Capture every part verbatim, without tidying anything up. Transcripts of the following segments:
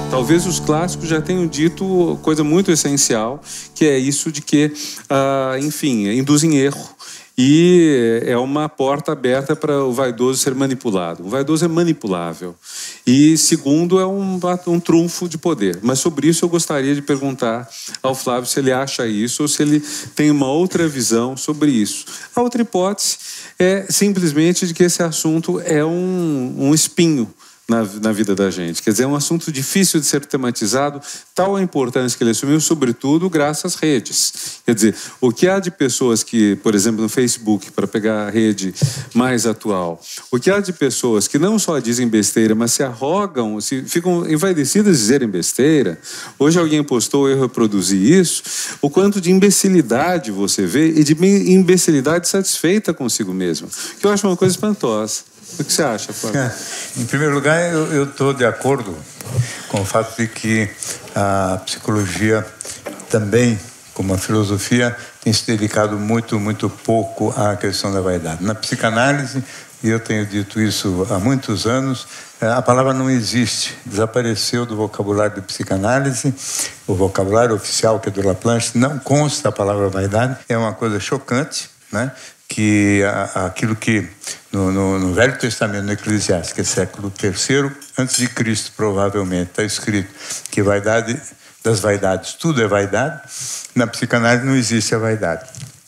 Talvez os clássicos já tenham dito coisa muito essencial, que é isso de que, ah, enfim, induzem erro. E é uma porta aberta para o vaidoso ser manipulado. O vaidoso é manipulável. E, segundo, é um, um trunfo de poder. Mas sobre isso eu gostaria de perguntar ao Flávio se ele acha isso ou se ele tem uma outra visão sobre isso. A outra hipótese é simplesmente de que esse assunto é um, um espinho Na, na vida da gente. Quer dizer, é um assunto difícil de ser tematizado, tal a importância que ele assumiu, sobretudo graças às redes. Quer dizer, o que há de pessoas que, por exemplo, no Facebook, para pegar a rede mais atual, o que há de pessoas que não só dizem besteira, mas se arrogam, se ficam envaidecidas de dizerem besteira. Hoje alguém postou, eu reproduzi isso, o quanto de imbecilidade você vê e de imbecilidade satisfeita consigo mesmo, que eu acho uma coisa espantosa. O que você acha, Flávio? É, em primeiro lugar, eu estou de acordo com o fato de que a psicologia também, como a filosofia, tem se dedicado muito, muito pouco à questão da vaidade. Na psicanálise, e eu tenho dito isso há muitos anos, a palavra não existe, desapareceu do vocabulário de psicanálise, o vocabulário oficial, que é do Laplanche, não consta a palavra vaidade, é uma coisa chocante, né? Que aquilo que no, no, no Velho Testamento, no Eclesiastes, que é século terceiro antes de Cristo, provavelmente, está escrito que vaidade das vaidades, tudo é vaidade, na psicanálise não existe a vaidade.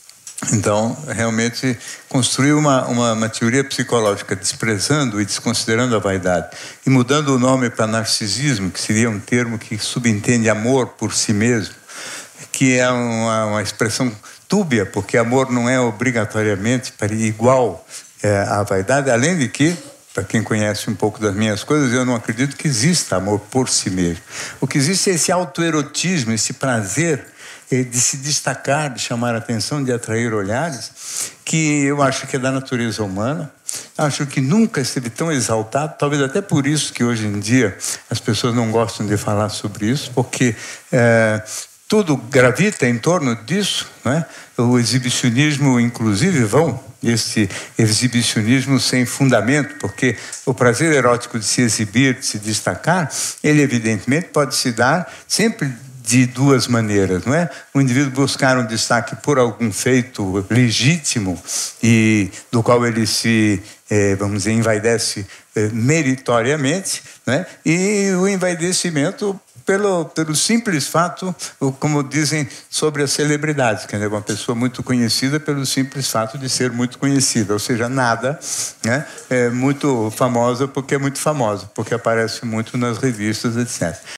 Então, realmente, construir uma, uma, uma teoria psicológica desprezando e desconsiderando a vaidade e mudando o nome para narcisismo, que seria um termo que subentende amor por si mesmo, que é uma, uma expressão túbia, porque amor não é obrigatoriamente igual é, à vaidade, além de que, para quem conhece um pouco das minhas coisas, eu não acredito que exista amor por si mesmo. O que existe é esse autoerotismo, esse prazer de se destacar, de chamar a atenção, de atrair olhares, que eu acho que é da natureza humana. Acho que nunca esteve tão exaltado, talvez até por isso que hoje em dia as pessoas não gostam de falar sobre isso, porque é, tudo gravita em torno disso, né? O exibicionismo, inclusive, vão esse exibicionismo sem fundamento, porque o prazer erótico de se exibir, de se destacar, ele evidentemente pode se dar sempre de duas maneiras, não é? O indivíduo buscar um destaque por algum feito legítimo e do qual ele se, eh, vamos dizer, envaidece eh, meritoriamente, né? E o envaidecimento Pelo, pelo simples fato, como dizem sobre as celebridades, que é uma pessoa muito conhecida pelo simples fato de ser muito conhecida, ou seja, nada, né? É muito famosa porque é muito famosa, porque aparece muito nas revistas, etcétera.